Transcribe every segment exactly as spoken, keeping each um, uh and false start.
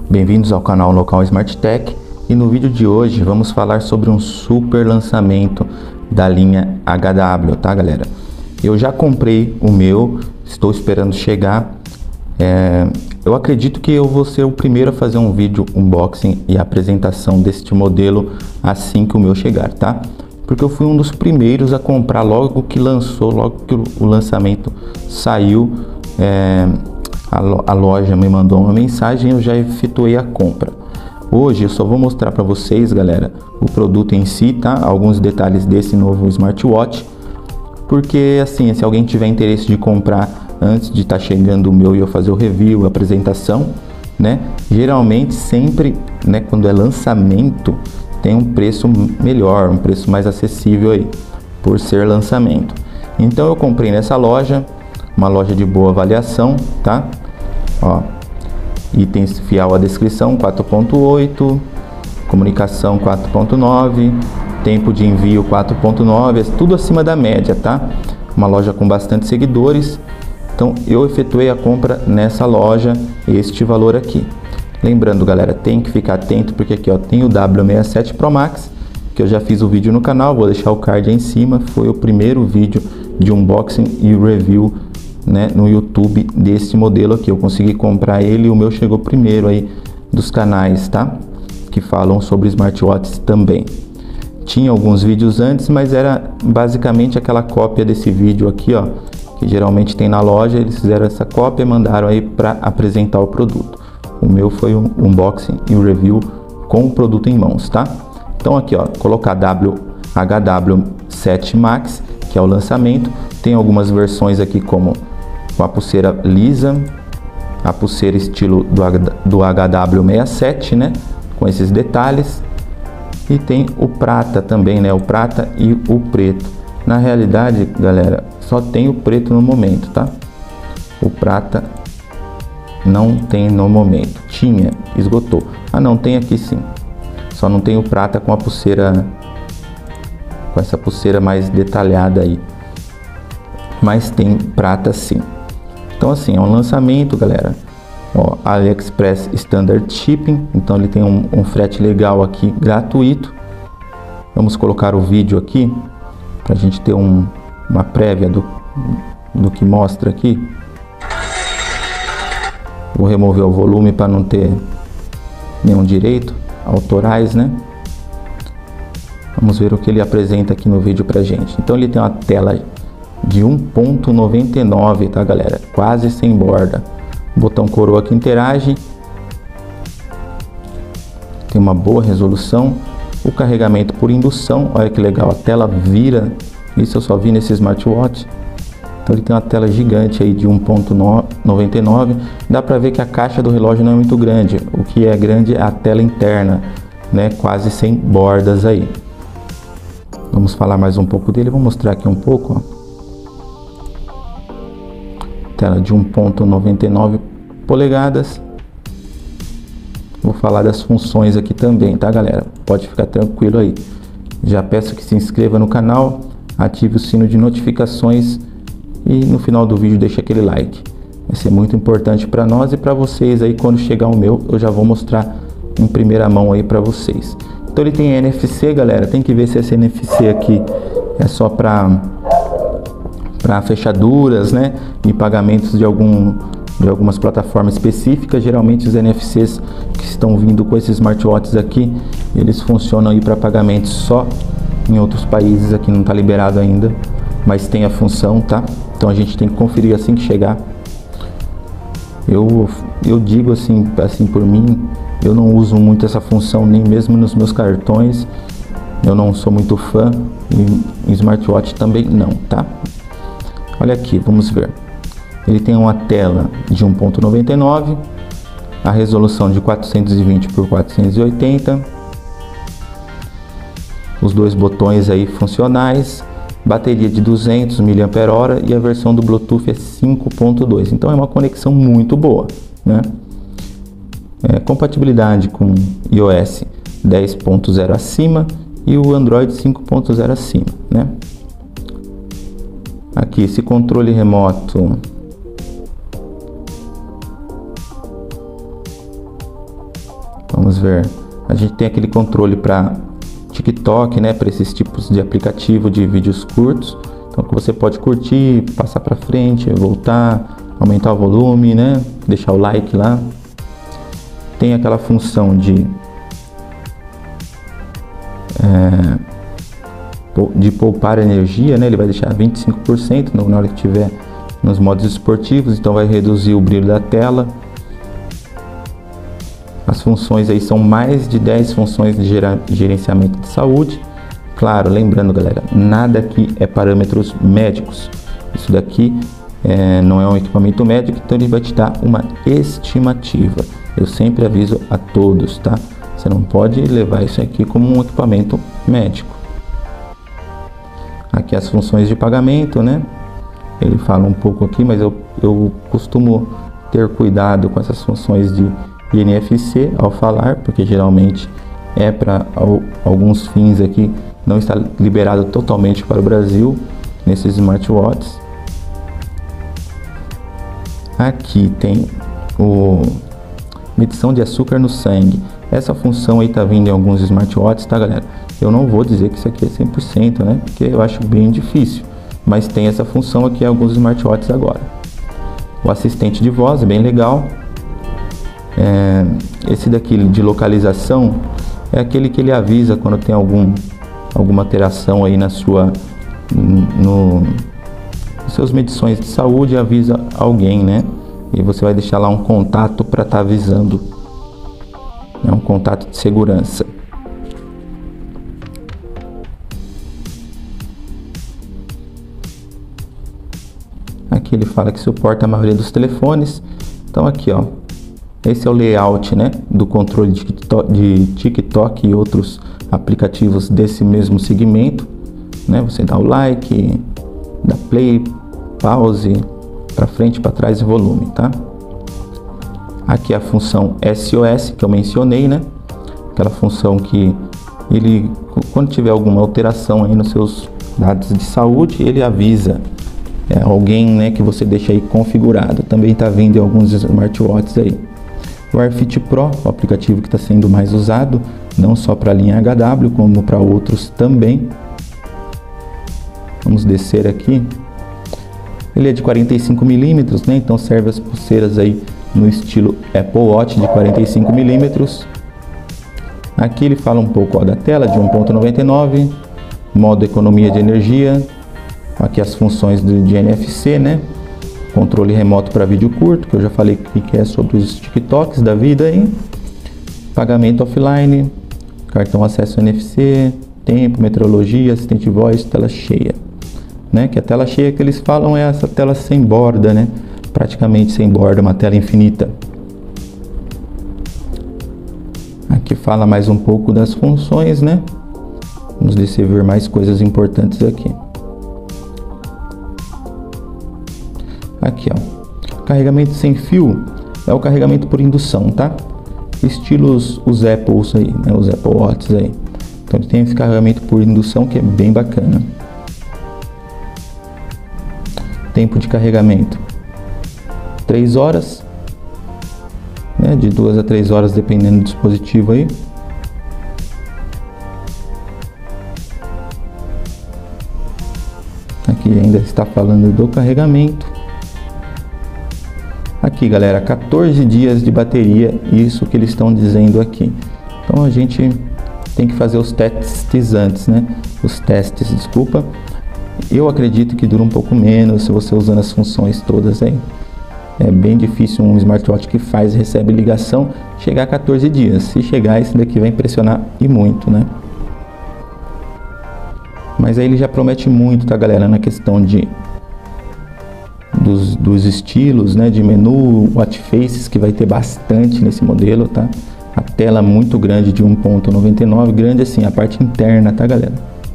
Bem-vindos ao canal Local Smart Tech, e no vídeo de hoje vamos falar sobre um super lançamento da linha H W, tá galera? Eu já comprei o meu, estou esperando chegar. É, eu acredito que eu vou ser o primeiro a fazer um vídeo unboxing e apresentação deste modelo assim que o meu chegar, tá? Porque eu fui um dos primeiros a comprar logo que lançou, logo que o lançamento saiu. É, a loja me mandou uma mensagem e eu já efetuei a compra. Hoje eu só vou mostrar para vocês, galera, o produto em si, tá? Alguns detalhes desse novo smartwatch, porque assim, se alguém tiver interesse de comprar antes de estar tá chegando o meu e eu fazer o review, a apresentação, né? Geralmente sempre, né, quando é lançamento, tem um preço melhor, um preço mais acessível aí, por ser lançamento. Então eu comprei nessa loja, uma loja de boa avaliação, tá? Ó, itens fiel à descrição quatro ponto oito, comunicação quatro ponto nove, tempo de envio quatro ponto nove, é tudo acima da média, tá? Uma loja com bastante seguidores. Então eu efetuei a compra nessa loja, este valor aqui. Lembrando, galera, tem que ficar atento porque aqui ó, tem o W sessenta e sete Pro Max, que eu já fiz o vídeo no canal, vou deixar o card aí em cima. Foi o primeiro vídeo de unboxing e review, né, no YouTube desse modelo aqui. Eu consegui comprar ele e o meu chegou primeiro aí dos canais, tá? Que falam sobre smartwatches também. Tinha alguns vídeos antes, mas era basicamente aquela cópia desse vídeo aqui, ó, que geralmente tem na loja. Eles fizeram essa cópia e mandaram aí para apresentar o produto. O meu foi um unboxing e um review com o produto em mãos, tá? Então aqui, ó, colocar W H W sete Max, que é o lançamento. Tem algumas versões aqui como com a pulseira lisa, a pulseira estilo do, do H W sessenta e sete, né, com esses detalhes. E tem o prata também, né, o prata e o preto. Na realidade, galera, só tem o preto no momento, tá? O prata não tem no momento. Tinha, esgotou. Ah, não, tem aqui sim. Só não tem o prata com a pulseira, com essa pulseira mais detalhada aí. Mas tem prata sim. Então assim, é um lançamento, galera. Ó, AliExpress Standard Shipping. Então ele tem um, um frete legal aqui, gratuito. Vamos colocar o vídeo aqui para a gente ter um, uma prévia do, do que mostra aqui. Vou remover o volume para não ter nenhum direito autorais, né? Vamos ver o que ele apresenta aqui no vídeo pra gente. Então ele tem uma tela de um ponto noventa e nove, tá galera? Quase sem borda. Botão coroa que interage. Tem uma boa resolução. O carregamento por indução, olha que legal, a tela vira. Isso eu só vi nesse smartwatch. Então ele tem uma tela gigante aí de um ponto noventa e nove. Dá pra ver que a caixa do relógio não é muito grande. O que é grande é a tela interna, né? Quase sem bordas aí. Vamos falar mais um pouco dele. Vou mostrar aqui um pouco, ó. Tela de um ponto noventa e nove polegadas. Vou falar das funções aqui também, tá galera? Pode ficar tranquilo aí. Já peço que se inscreva no canal, ative o sino de notificações e no final do vídeo deixe aquele like. Vai ser muito importante para nós e para vocês aí. Quando chegar o meu, eu já vou mostrar em primeira mão aí para vocês. Então ele tem N F C, galera. Tem que ver se esse N F C aqui é só para para fechaduras, né, e pagamentos de algum de algumas plataformas específicas. Geralmente os N F Cs que estão vindo com esses smartwatches aqui, eles funcionam aí para pagamentos só em outros países. Aqui não está liberado ainda, mas tem a função, tá? Então a gente tem que conferir assim que chegar. Eu eu digo assim, assim por mim, eu não uso muito essa função nem mesmo nos meus cartões. Eu não sou muito fã e em smartwatch também não, tá? Olha aqui, vamos ver. Ele tem uma tela de um ponto noventa e nove, a resolução de quatrocentos e vinte por quatrocentos e oitenta, os dois botões aí funcionais, bateria de duzentos miliampères-hora e a versão do Bluetooth é cinco ponto dois. Então é uma conexão muito boa, né? É, compatibilidade com iOS dez ponto zero acima e o Android cinco ponto zero acima, né? Aqui esse controle remoto Vamos ver. A gente tem aquele controle para TikTok, né? Para esses tipos de aplicativo de vídeos curtos. Então que você pode curtir, passar para frente, voltar, aumentar o volume, né? Deixar o like lá. Tem aquela função de é, de poupar energia, né? Ele vai deixar vinte e cinco por cento na hora que tiver nos modos esportivos, então vai reduzir o brilho da tela. As funções aí são mais de dez funções de gerenciamento de saúde. Claro, lembrando, galera, nada aqui é parâmetros médicos. Isso daqui é, não é um equipamento médico, então ele vai te dar uma estimativa. Eu sempre aviso a todos, tá? Você não pode levar isso aqui como um equipamento médico. Aqui as funções de pagamento, né? Ele fala um pouco aqui, mas eu, eu costumo ter cuidado com essas funções de I N F C ao falar, porque geralmente é para alguns fins aqui, não está liberado totalmente para o Brasil nesses smartwatches. Aqui tem o medição de açúcar no sangue. Essa função aí tá vindo em alguns smartwatches, tá, galera? Eu não vou dizer que isso aqui é cem por cento, né? Porque eu acho bem difícil, mas tem essa função aqui em alguns smartwatches agora. O assistente de voz é bem legal. É, esse daqui de localização é aquele que ele avisa quando tem algum, alguma alteração aí na sua no, nos seus medições de saúde, avisa alguém, né? E você vai deixar lá um contato para estar tá avisando, é um contato de segurança. Aqui ele fala que suporta a maioria dos telefones. Então aqui, ó, esse é o layout, né, do controle de TikTok, de TikTok e outros aplicativos desse mesmo segmento, né? Você dá o like, dá play, pause, para frente, para trás e volume, tá? Aqui a função S O S que eu mencionei, né? Aquela função que ele, quando tiver alguma alteração aí nos seus dados de saúde, ele avisa é, alguém, né, que você deixa aí configurado. Também está vindo em alguns smartwatches aí. O AirFit Pro, o aplicativo que está sendo mais usado, não só para a linha H W, como para outros também. Vamos descer aqui. Ele é de quarenta e cinco milímetros, né? Então serve as pulseiras aí no estilo Apple Watch de quarenta e cinco milímetros. Aqui ele fala um pouco ó, da tela de um ponto noventa e nove, modo economia de energia. Aqui as funções de, de N F C, né? Controle remoto para vídeo curto, que eu já falei que é sobre os TikToks da vida aí. Pagamento offline, cartão acesso N F C, tempo, meteorologia, assistente de voz, tela cheia. Né? Que a tela cheia que eles falam é essa tela sem borda, né? Praticamente sem borda, uma tela infinita. Aqui fala mais um pouco das funções, né? Vamos descer ver mais coisas importantes aqui. Aqui, ó, carregamento sem fio é o carregamento por indução, tá? Estilos os Apples aí, né? Os Apple Watches aí. Então tem esse carregamento por indução que é bem bacana. Tempo de carregamento três horas, né? De duas a três horas dependendo do dispositivo aí. Aqui ainda está falando do carregamento. Aqui, galera, quatorze dias de bateria, isso que eles estão dizendo aqui. Então a gente tem que fazer os testes antes, né? Os testes, desculpa. Eu acredito que dura um pouco menos se você usando as funções todas aí. É bem difícil um smartwatch que faz e recebe ligação chegar a quatorze dias. Se chegar, esse daqui vai impressionar e muito, né? Mas aí ele já promete muito, tá, galera? Na questão de Dos, dos estilos, né, de menu, watch faces, que vai ter bastante nesse modelo, tá? A tela muito grande de um ponto noventa e nove, grande assim, a parte interna, tá, galera?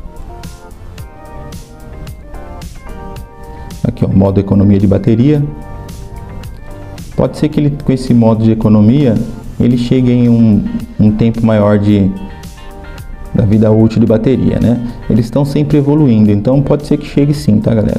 Aqui, ó, modo economia de bateria. Pode ser que ele, com esse modo de economia, ele chegue em um, um tempo maior de da vida útil de bateria, né? Eles estão sempre evoluindo, então pode ser que chegue sim, tá, galera?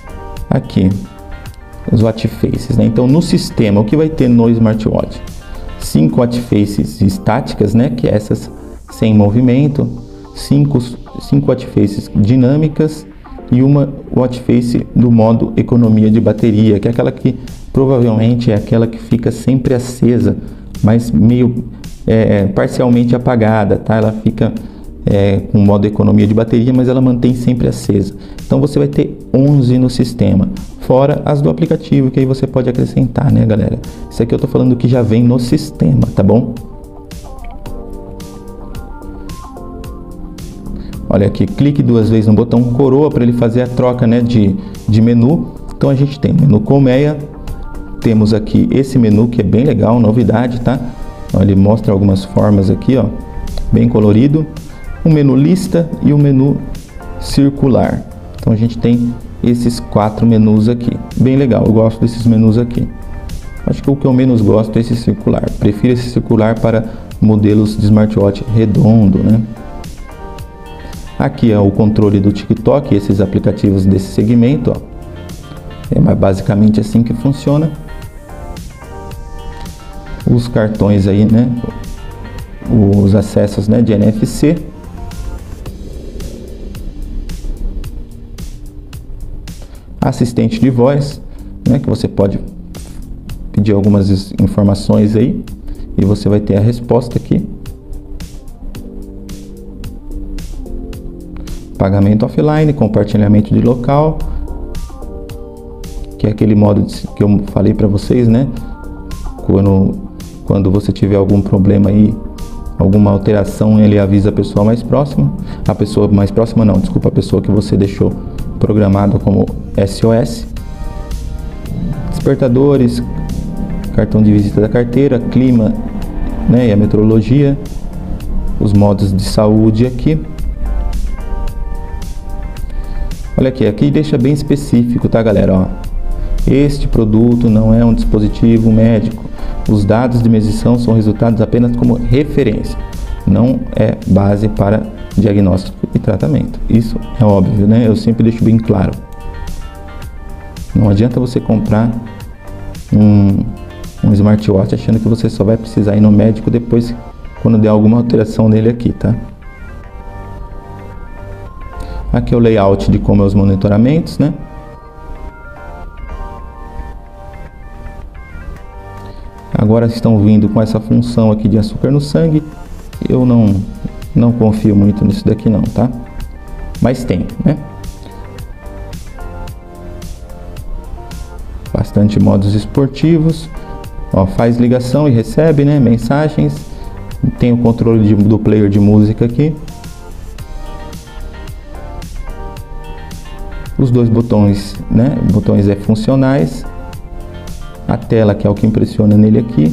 Aqui, os watch faces, né? Então no sistema, o que vai ter no smartwatch? cinco watchfaces estáticas, né, que é essas sem movimento, cinco, cinco watchfaces dinâmicas e uma watchface do modo economia de bateria, que é aquela que provavelmente é aquela que fica sempre acesa, mas meio é, parcialmente apagada, tá? Ela fica é, com modo economia de bateria, mas ela mantém sempre acesa. Então você vai ter onze no sistema, fora as do aplicativo, que aí você pode acrescentar, né, galera? Isso aqui eu tô falando que já vem no sistema, tá bom? Olha aqui, clique duas vezes no botão coroa para ele fazer a troca, né, de, de menu. Então a gente tem o menu colmeia, temos aqui esse menu que é bem legal, novidade, tá? Então, ele mostra algumas formas aqui, ó, bem colorido. O menu lista e o menu circular. Então a gente tem esses quatro menus aqui, bem legal, eu gosto desses menus aqui. Acho que o que eu menos gosto é esse circular, prefiro esse circular para modelos de smartwatch redondo, né? Aqui é o controle do TikTok, esses aplicativos desse segmento, ó. É basicamente assim que funciona. Os cartões aí, né? Os acessos, né, de N F C. Assistente de voz, né, que você pode pedir algumas informações aí e você vai ter a resposta aqui. Pagamento offline, compartilhamento de local, que é aquele modo de, que eu falei para vocês, né? Quando, quando você tiver algum problema aí, alguma alteração, ele avisa a pessoa mais próxima. A pessoa mais próxima não, desculpa, a pessoa que você deixou programado como S O S. Despertadores, cartão de visita da carteira, clima, né, e a meteorologia, os modos de saúde aqui. Olha aqui, aqui deixa bem específico, tá, galera? Ó, este produto não é um dispositivo médico. Os dados de medição são resultados apenas como referência. Não é base para diagnóstico e tratamento. Isso é óbvio, né? Eu sempre deixo bem claro. Não adianta você comprar um, um smartwatch achando que você só vai precisar ir no médico depois, quando der alguma alteração nele aqui, tá? Aqui é o layout de como é os monitoramentos, né? Agora estão vindo com essa função aqui de açúcar no sangue. Eu não, não confio muito nisso daqui não, tá? Mas tem, né? Bastante modos esportivos. Ó, faz ligação e recebe, né, mensagens. Tem o controle de, do player de música aqui. Os dois botões, né, botões é funcionais. A tela, que é o que impressiona nele aqui.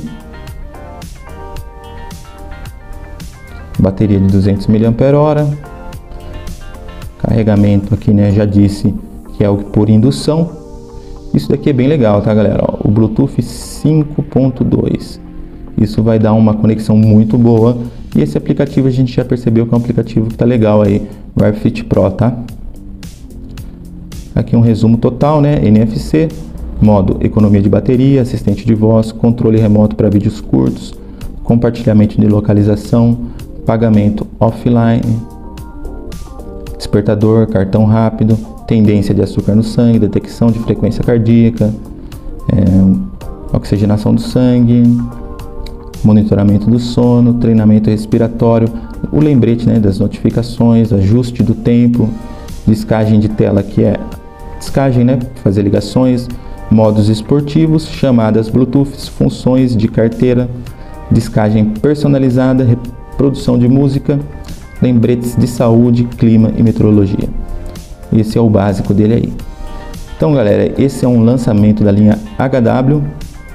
Bateria de duzentos miliampères-hora. Carregamento aqui, né, já disse que é o por indução. Isso daqui é bem legal, tá, galera? Ó, o Bluetooth cinco ponto dois. Isso vai dar uma conexão muito boa. E esse aplicativo a gente já percebeu que é um aplicativo que tá legal aí, o AirFit Pro, tá? Aqui um resumo total, né? N F C, modo economia de bateria, assistente de voz, controle remoto para vídeos curtos, compartilhamento de localização, pagamento offline, despertador, cartão rápido, tendência de açúcar no sangue, detecção de frequência cardíaca, é, oxigenação do sangue, monitoramento do sono, treinamento respiratório, o lembrete, né, das notificações, ajuste do tempo, descagem de tela, que é descagem, né, fazer ligações, modos esportivos, chamadas Bluetooth, funções de carteira, descagem personalizada, reprodução de música, lembretes de saúde, clima e meteorologia. Esse é o básico dele aí. Então, galera, esse é um lançamento da linha H W.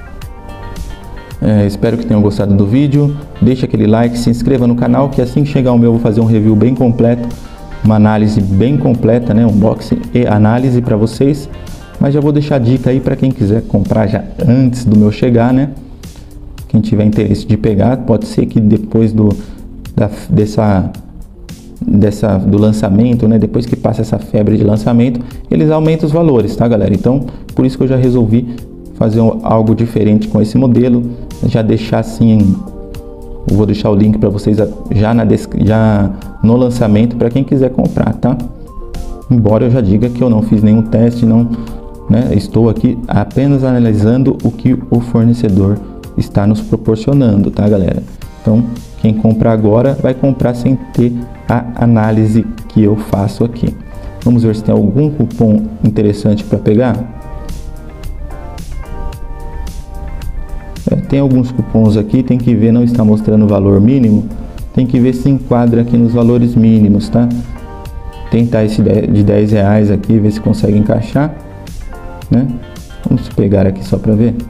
É, espero que tenham gostado do vídeo. Deixa aquele like, se inscreva no canal, que assim que chegar o meu eu vou fazer um review bem completo, uma análise bem completa, né, unboxing e análise para vocês. Mas já vou deixar a dica aí para quem quiser comprar já antes do meu chegar, né? Quem tiver interesse de pegar, pode ser que depois do da, dessa dessa do lançamento, né, depois que passa essa febre de lançamento, eles aumentam os valores, tá, galera? Então, por isso que eu já resolvi fazer algo diferente com esse modelo, já deixar assim, eu vou deixar o link para vocês já, na, já no lançamento para quem quiser comprar, tá? Embora eu já diga que eu não fiz nenhum teste, não, né? Estou aqui apenas analisando o que o fornecedor está nos proporcionando, tá, galera? Então, quem comprar agora vai comprar sem ter a análise que eu faço aqui. Vamos ver se tem algum cupom interessante para pegar. É, tem alguns cupons aqui, tem que ver, não está mostrando o valor mínimo. Tem que ver se enquadra aqui nos valores mínimos, tá? Tentar esse de dez reais aqui, ver se consegue encaixar, né? Vamos pegar aqui só para ver.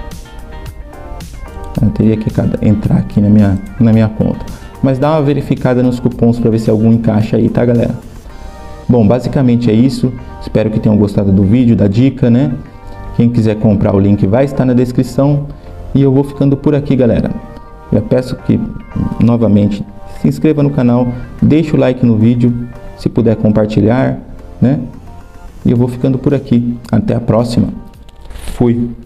Eu teria que entrar aqui na minha, na minha conta. Mas dá uma verificada nos cupons para ver se algum encaixa aí, tá, galera? Bom, basicamente é isso. Espero que tenham gostado do vídeo, da dica, né? Quem quiser comprar, o link vai estar na descrição. E eu vou ficando por aqui, galera. Eu peço que, novamente, se inscreva no canal, deixe o like no vídeo, se puder compartilhar, né? E eu vou ficando por aqui. Até a próxima. Fui.